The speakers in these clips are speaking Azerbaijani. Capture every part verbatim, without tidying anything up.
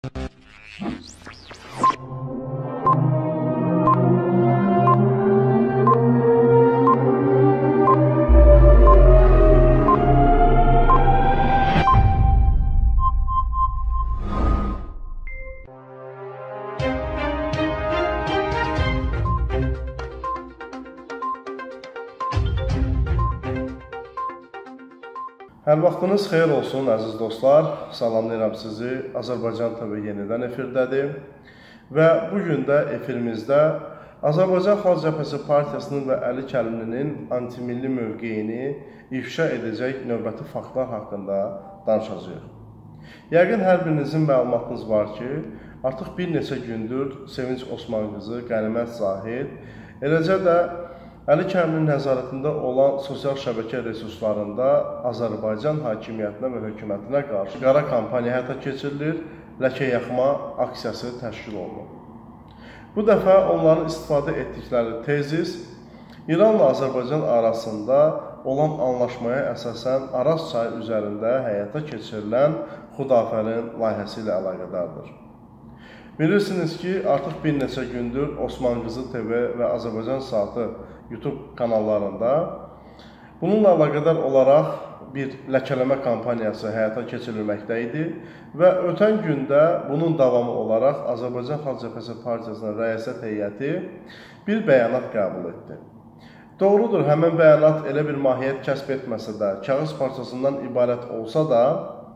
Hər vaxtınız xeyir olsun, əziz dostlar. Salamlayıram sizi. Azərbaycan T V yenidən efirdədir. Və bugün də efirimizdə Azərbaycan Xalq Cəbhəsi Partiyasının və Əli Kərimlinin antimilli mövqeyini ifşa edəcək növbəti faktlar haqqında danışacağıq. Yəqin hər birinizin məlumatınız var ki, artıq bir neçə gündür Sevinç Osman qızı, Qənimət Zahid, eləcə də Əli Kərimlinin nəzarətində olan sosial şəbəkə resurslarında Azərbaycan hakimiyyətinə və hökumətinə qarşı qara kampaniya həyata keçirilir, ləkə yaxma aksiyası təşkil olunur. Bu dəfə onların istifadə etdikləri tezis İranla Azərbaycan arasında olan anlaşmaya əsasən Araz çayı üzərində həyata keçirilən Xudafərin layihəsi ilə əlaqədardır. Bilirsiniz ki, artıq bir neçə gündür Osman Qızı T V və Azərbaycan Saatı YouTube kanallarında bununla əlaqədar olaraq bir ləkələmə kampaniyası həyata keçirilməkdə idi və ötən gündə bunun davamı olaraq Azərbaycan Xalq Cəbhəsi Partiyasının rəyasət heyəti bir bəyanat qəbul etdi. Doğrudur, həmin bəyanat elə bir mahiyyət kəsb etməsə də, kağız parçasından ibarət olsa da,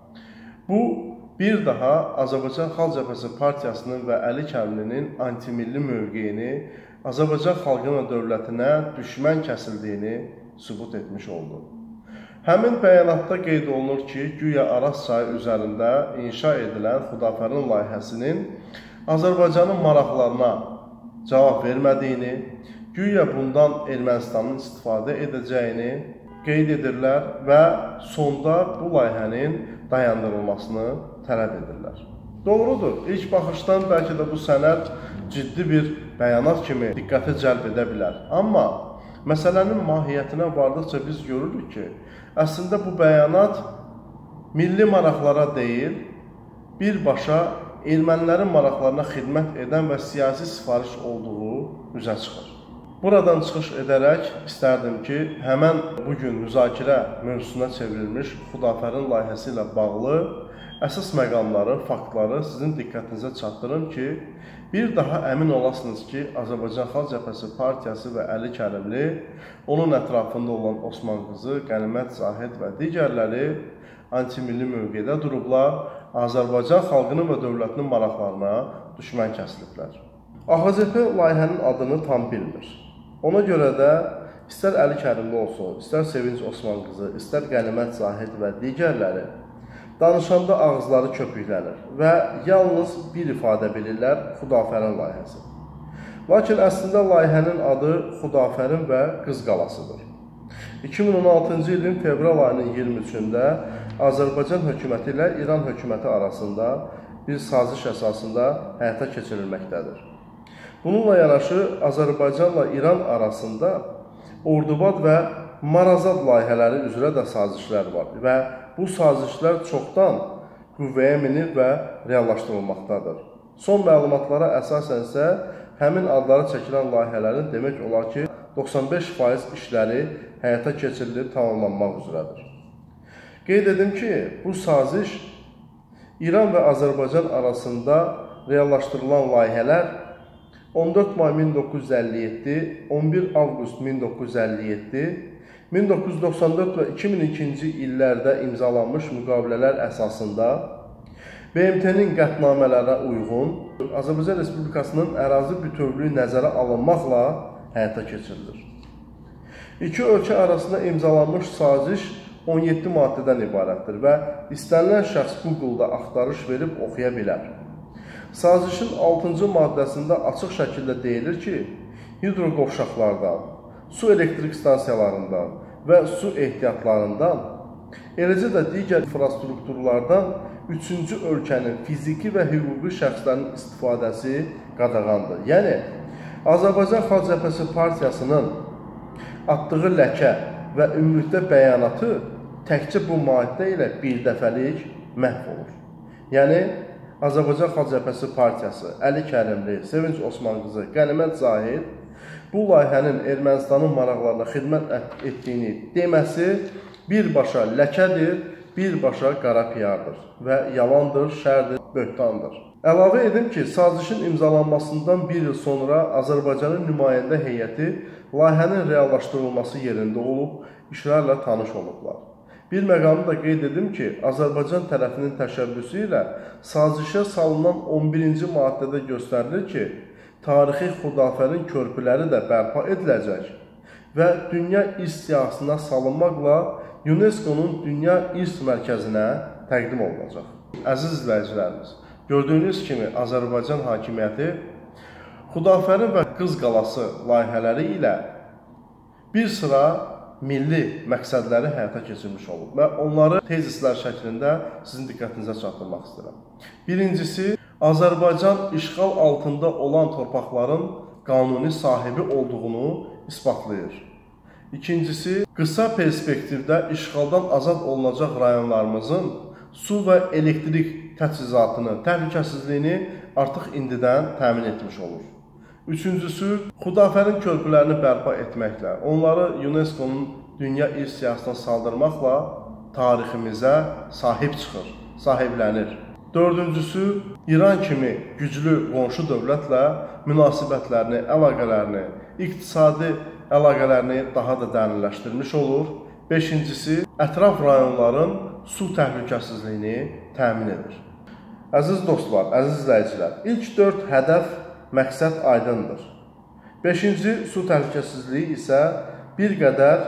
bu bir daha Azərbaycan Xalq Cəbhəsi Partiyasının və Əli Kərimlinin antimilli mövqeyini Azərbaycan xalqına və dövlətinə düşmən kəsildiyini sübut etmiş oldu. Həmin bəyanatda qeyd olunur ki, güya Araz çayı üzərində inşa edilən Xudafərin layihəsinin Azərbaycanın maraqlarına cavab vermədiyini, güya bundan Ermənistanın istifadə edəcəyini qeyd edirlər və sonda bu layihənin dayandırılmasını tələb edirlər. Doğrudur, ilk baxışdan bəlkə də bu sənəd ciddi bir bəyanat kimi diqqəti cəlb edə bilər. Amma məsələnin mahiyyətinə vardıqca biz görürük ki, əslində bu bəyanat milli maraqlara deyil, birbaşa ermənilərin maraqlarına xidmət edən və siyasi sifariş olduğu üzə çıxır. Buradan çıxış edərək istərdim ki, həmən bugün müzakirə mövzusuna çevrilmiş Xudafərin layihəsi ilə bağlı əsas məqamları, faktları sizin diqqətinizə çatdırım ki, bir daha əmin olasınız ki, Azərbaycan Xalq Cəbhəsi Partiyası və Əli Kərimli, onun ətrafında olan Osman Qızı, Qənimət Zahid və digərləri antimilli mövqedə durublar, Azərbaycan xalqının və dövlətinin maraqlarına düşmən kəsiliblər. A X C P layihənin adını tam bilmir. Ona görə də istər Əli Kərimli olsun, istər Sevinç Osman Qızı, istər Qənimət Zahid və digərləri danışanda ağızları köpüklənir və yalnız bir ifadə bilirlər, Xudafərin layihəsi. Lakin əslində layihənin adı Xudafərin və Qız qalasıdır. iki min on altıncı ilin fevral ayının iyirmi üçündə Azərbaycan hökuməti ilə İran hökuməti arasında bir saziş əsasında həyata keçirilməkdədir. Bununla yanaşı Azərbaycanla İran arasında Ordubad və Marazad layihələri üzrə də sazişlər var və bu sazişlər çoxdan qüvvəyə minib və reallaşdırılmaqdadır. Son məlumatlara əsasən isə həmin adları çəkilən layihələrin demək olar ki, doxsan beş faiz işləri həyata keçirilib tamamlanmaq üzrədir. Qeyd edim ki, bu saziş İran və Azərbaycan arasında reallaşdırılan layihələr on dörd may min doqquz yüz əlli yeddi, on bir avqust min doqquz yüz əlli yeddi, min doqquz yüz doxsan dörd və iki min ikinci illərdə imzalanmış müqavilələr əsasında B M T-nin qətnamələrə uyğun Azərbaycan Respublikasının ərazi bütövlüyü nəzərə alınmaqla həyata keçirilir. İki ölkə arasında imzalanmış saziş on yeddi maddədən ibarətdir və istənilən şəxs Google-da axtarış verib oxuya bilər. Sazişin altıncı maddəsində açıq şəkildə deyilir ki, hidroqovşaqlardan, su elektrik stansiyalarından və su ehtiyatlarından, eləcə də digər infrastrukturlardan üçüncü ölkənin fiziki və hüquqi şəxslərin istifadəsi qadağandır. Yəni, Azərbaycan Xalq Cəbhəsi Partiyasının atdığı ləkə və ümumilikdə bəyanatı təkcə bu maddə ilə bir dəfəlik məhv olur. Yəni, Azərbaycan Xalq Cəbhəsi Partiyası, Əli Kərimli, Sevinç Osmanqızı, Qənimət Zahid bu layihənin Ermənistanın maraqlarına xidmət etdiyini deməsi birbaşa ləkədir, birbaşa qara piyardır və yalandır, şərdir, böhtandır. Əlavə edim ki, sazişin imzalanmasından bir il sonra Azərbaycanın nümayəndə heyəti layihənin reallaşdırılması yerində olub, işlərlə tanış olublar. Bir məqamı da qeyd edim ki, Azərbaycan tərəfinin təşəbbüsü ilə sazişə salınan on birinci maddədə göstərilir ki, tarixi Xudafərin körpüləri də bərpa ediləcək və dünya irs siyahısına salınmaqla UNESCO-nun Dünya İrs Mərkəzinə təqdim olunacaq. Əziz izləyicilərimiz, gördüyünüz kimi Azərbaycan hakimiyyəti Xudafərin və Qız Qalası layihələri ilə bir sıra milli məqsədləri həyata keçirmiş olub və onları tezislər şəklində sizin diqqətinizə çatdırmaq istəyirəm. Birincisi, Azərbaycan işğal altında olan torpaqların qanuni sahibi olduğunu isbatlayır. İkincisi, qısa perspektivdə işğaldan azad olunacaq rayonlarımızın su və elektrik təchizatını, təhlükəsizliyini artıq indidən təmin etmiş olur. Üçüncüsü, Xudafərin körpülərini bərpa etməklə, onları UNESCO-nun Dünya İrs siyahısına saldırmaqla tariximizə sahib çıxır, sahiblənir. Dördüncüsü, İran kimi güclü qonşu dövlətlə münasibətlərini, əlaqələrini, iqtisadi əlaqələrini daha da dərinləşdirmiş olur. Beşincisi, ətraf rayonların su təhlükəsizliyini təmin edir. Əziz dostlar, əziz izləyicilər, ilk dörd hədəf məqsəd aydındır. Beşinci, su təhlükəsizliyi isə bir qədər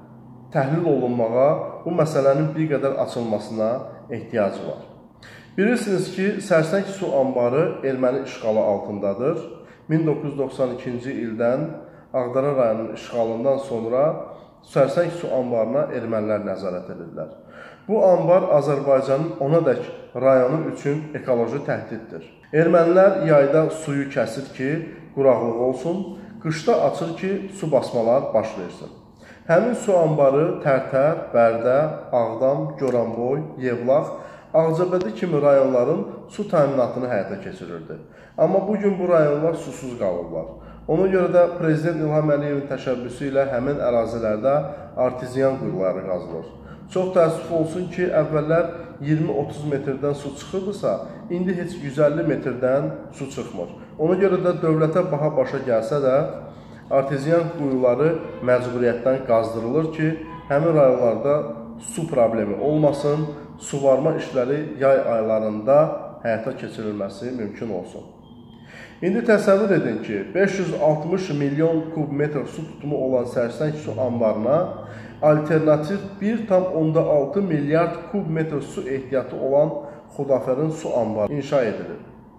təhlil olunmağa, bu məsələnin bir qədər açılmasına ehtiyacı var. Bilirsiniz ki, Sərsəng su anbarı erməni işğalı altındadır. min doqquz yüz doxsan ikinci ildən Ağdərə rayonunun işğalından sonra Sərsəng su anbarına ermənilər nəzarət edirlər. Bu anbar Azərbaycanın onadək rayonu üçün ekoloji təhdiddir. Ermənilər yayda suyu kəsir ki, quraqlıq olsun, qışda açır ki, su basmalar baş versin. Həmin su anbarı Tərtər, Bərdə, Ağdam, Goranboy, Yevlax, Ağcabədi kimi rayonların su təminatını həyata keçirirdi. Amma bugün bu rayonlar susuz qalırlar. Ona görə də Prezident İlham Əliyevin təşəbbüsü ilə həmin ərazilərdə arteziyan quyuları qazılır. Çox təəssüf olsun ki, əvvəllər iyirmi otuz metrdən su çıxırdısa, indi heç yüz əlli metrdən su çıxmır. Ona görə də dövlətə baha başa gəlsə də, arteziyan quyuları məcburiyyətdən qazdırılır ki, həmin rayonlarda su problemi olmasın, suvarma işləri yay aylarında həyata keçirilməsi mümkün olsun. İndi təsəvvür edin ki, beş yüz altmış milyon kubmetr su tutumu olan Sərsəng su anbarına alternativ bir tam onda altı milyard kubmetr su ehtiyatı olan Xudafərin su anbarı inşa edilir.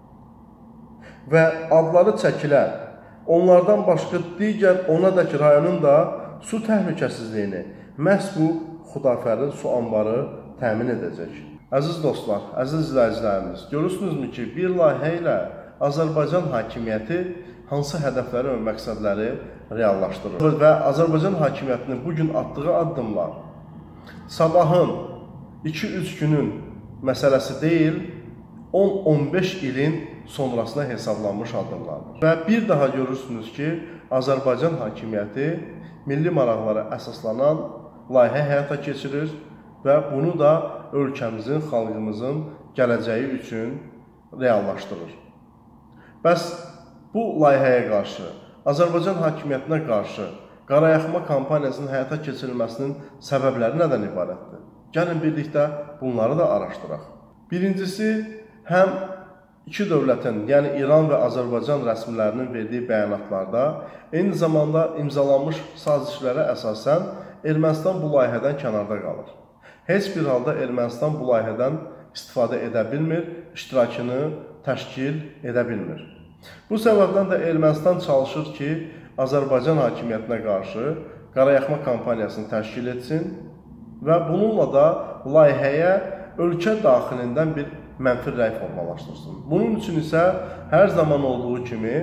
Və adları çəkilən, onlardan başqa digər onadək rayonun da su təhlükəsizliyini məhz bu Xudafərin su anbarı təmin edəcək. Əziz dostlar, əziz izləyicilərimiz, görürsünüzmü ki, bir layihə ilə Azərbaycan hakimiyyəti hansı hədəfləri və məqsədləri reallaşdırır. Və Azərbaycan hakimiyyətinin bugün atdığı addımlar sabahın iki üç günün məsələsi deyil, on on beş ilin sonrasına hesablanmış addımlardır. Və bir daha görürsünüz ki, Azərbaycan hakimiyyəti milli maraqlara əsaslanan layihə həyata keçirir və bunu da ölkəmizin, xalqımızın gələcəyi üçün reallaşdırır. Bəs bu layihəyə qarşı, Azərbaycan hakimiyyətinə qarşı qarayaxma kampaniyasının həyata keçirilməsinin səbəbləri nədən ibarətdir? Gəlin birlikdə bunları da araşdıraq. Birincisi, həm iki dövlətin, yəni İran və Azərbaycan rəsmilərinin verdiyi bəyanatlarda, eyni zamanda imzalanmış sazişlərə əsasən Ermənistan bu layihədən kənarda qalır. Heç bir halda Ermənistan bu layihədən istifadə edə bilmir, iştirakını təşkil edə bilmir. Bu səbəbdən də Ermənistan çalışır ki, Azərbaycan hakimiyyətinə qarşı qarayaxma kampaniyasını təşkil etsin və bununla da layihəyə ölkə daxilindən bir mənfi rəy formalaşdırsın. Bunun üçün isə hər zaman olduğu kimi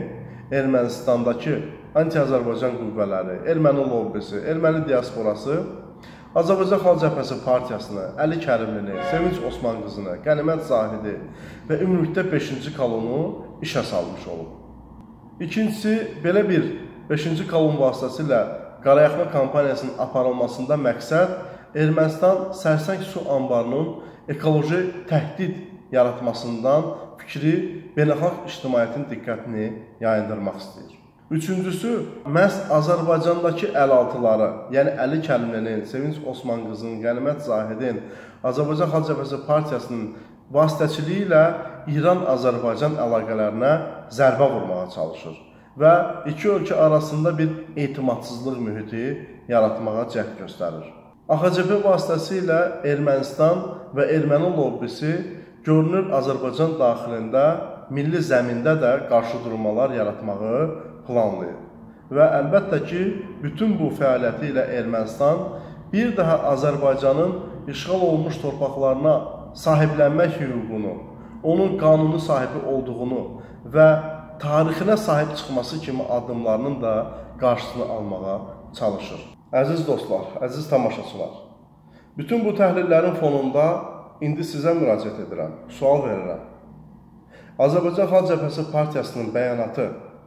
Ermənistandakı anti-Azərbaycan qüvvələri, erməni lobbisi, erməni diasporası Azərbaycan Xalq Cəbhəsi partiyasını, Əli Kərimlini, Sevinç Osman qızını, Qənimət Zahidi və ümumilikdə beşinci kolonu işə salmış olub. İkincisi, belə bir beşinci kolon vasitəsilə qarayaxma kampaniyasının aparılmasında məqsəd Ermənistan Sərsəng su anbarının ekoloji təhdid yaratmasından fikri beynəlxalq ictimaiyyətin diqqətini yayındırmaq istəyir. Üçüncüsü, məhz Azərbaycandakı əlaltıları, yəni Əli Kərimlinin, Sevinç Osman qızının, Qənimət Zahidin, Azərbaycan Xalq Cəbhəsi partiyasının vasitəçiliyi ilə İran-Azərbaycan əlaqələrinə zərbə vurmağa çalışır və iki ölkə arasında bir etimadsızlıq mühiti yaratmağa cəhd göstərir. A X C P vasitəsilə Ermənistan və erməni lobbisi görünür Azərbaycan daxilində, milli zəmində də qarşıdurmalar yaratmağı planlayır. Və əlbəttə ki, bütün bu fəaliyyəti ilə Ermənistan bir daha Azərbaycanın işğal olunmuş torpaqlarına sahiblənmək hüququnu, onun qanuni sahibi olduğunu və tarixinə sahib çıxması kimi addımlarının da qarşısını almağa çalışır. Əziz dostlar, əziz tamaşaçılar, bütün bu təhlillərin fonunda indi sizə müraciət edirəm, sual verirəm. Azərbaycan Xalq Cəbhəsi partiyasının bəyanatı,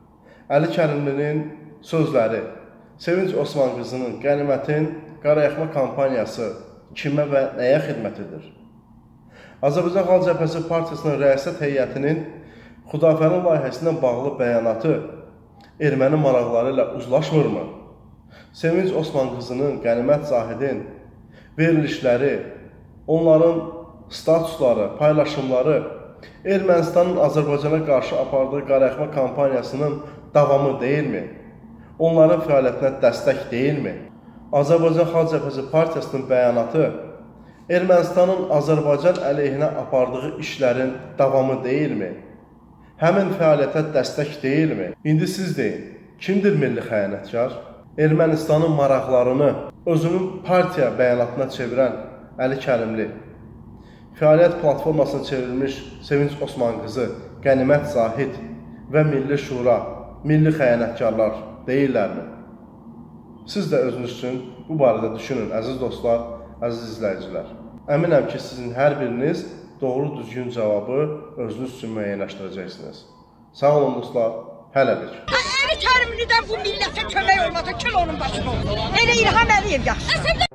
Əli Kərimlinin sözləri, Sevinç Osman qızının, Qənimətin qarayaxma kampaniyası kimə və nəyə xidmət edir? Azərbaycan Xalq Cəbhəsi partiyasının rəisət heyətinin Xudafərin layihəsinə bağlı bəyanatı erməni maraqları ilə uzlaşmırmı? Sevinç Osman qızının, Qənimət Zahidin verilişləri, onların statusları, paylaşımları Ermənistanın Azərbaycana qarşı apardığı qarayaxma kampaniyasının davamı deyilmi? Onların fəaliyyətinə dəstək deyilmi? Azərbaycan Xalq Cəbhəsi partiyasının bəyanatı Ermənistanın Azərbaycan əleyhinə apardığı işlərin davamı deyilmi? Həmin fəaliyyətə dəstək deyilmi? İndi siz deyin, kimdir milli xəyanətkar? Ermənistanın maraqlarını özünün partiya bəyanatına çevirən Əli Kərimli, fəaliyyət platformasına çevrilmiş Sevinç Osman qızı, Qənimət Zahid və Milli Şura, milli xəyanətkarlar deyirlərmi? Siz də özünüz üçün bu barədə düşünün, əziz dostlar, əziz izləyicilər. Əminəm ki, sizin hər biriniz doğru düzgün cavabı özünüz üçün müəyyənləşdirəcəksiniz. Sağ olun dostlar, hələlik. Əli Kərimlidən bu millətə kömək olmadı, kül onun başına oldu. Elə İlham Əliyev yaxşı.